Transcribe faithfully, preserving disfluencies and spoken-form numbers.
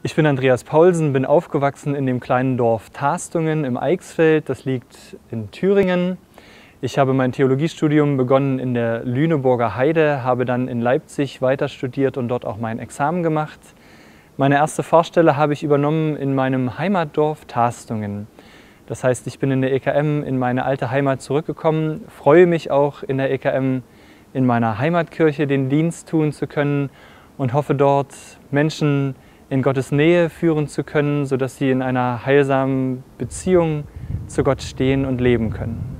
Ich bin Andreas Paulsen, bin aufgewachsen in dem kleinen Dorf Tastungen im Eichsfeld, das liegt in Thüringen. Ich habe mein Theologiestudium begonnen in der Lüneburger Heide, habe dann in Leipzig weiter studiert und dort auch mein Examen gemacht. Meine erste Pfarrstelle habe ich übernommen in meinem Heimatdorf Tastungen. Das heißt, ich bin in der E K M in meine alte Heimat zurückgekommen, freue mich auch in der E K M in meiner Heimatkirche den Dienst tun zu können und hoffe dort Menschen in Gottes Nähe führen zu können, sodass sie in einer heilsamen Beziehung zu Gott stehen und leben können.